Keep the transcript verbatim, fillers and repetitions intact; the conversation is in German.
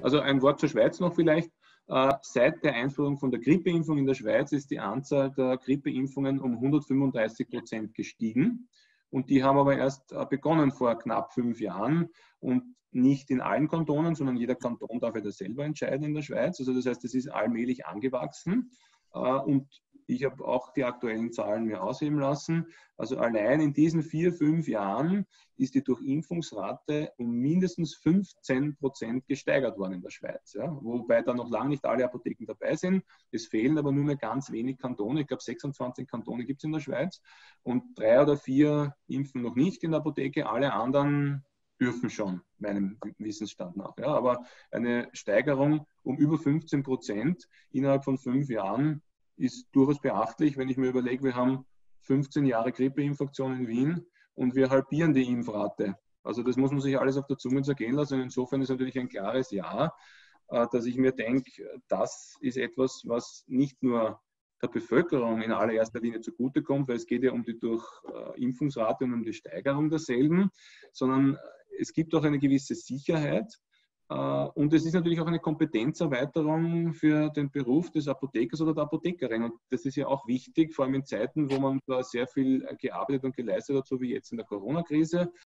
Also ein Wort zur Schweiz noch vielleicht. Seit der Einführung von der Grippeimpfung in der Schweiz ist die Anzahl der Grippeimpfungen um hundertfünfunddreißig Prozent gestiegen. Und die haben aber erst begonnen vor knapp fünf Jahren und nicht in allen Kantonen, sondern jeder Kanton darf ja das selber entscheiden in der Schweiz. Also das heißt, es ist allmählich angewachsen. Und ich habe auch die aktuellen Zahlen mir ausheben lassen. Also allein in diesen vier, fünf Jahren ist die Durchimpfungsrate um mindestens fünfzehn Prozent gesteigert worden in der Schweiz. Ja? Wobei da noch lange nicht alle Apotheken dabei sind. Es fehlen aber nur mehr ganz wenig Kantone. Ich glaube, sechsundzwanzig Kantone gibt es in der Schweiz. Und drei oder vier impfen noch nicht in der Apotheke. Alle anderen dürfen schon, meinem Wissensstand nach. Ja? Aber eine Steigerung um über fünfzehn Prozent innerhalb von fünf Jahren ist durchaus beachtlich, wenn ich mir überlege, wir haben fünfzehn Jahre Grippeinfektion in Wien und wir halbieren die Impfrate. Also das muss man sich alles auf der Zunge zergehen lassen. Insofern ist natürlich ein klares Ja, dass ich mir denke, das ist etwas, was nicht nur der Bevölkerung in allererster Linie zugutekommt, weil es geht ja um die Durchimpfungsrate und um die Steigerung derselben, sondern es gibt auch eine gewisse Sicherheit. Und es ist natürlich auch eine Kompetenzerweiterung für den Beruf des Apothekers oder der Apothekerin. Und das ist ja auch wichtig, vor allem in Zeiten, wo man da sehr viel gearbeitet und geleistet hat, so wie jetzt in der Corona-Krise.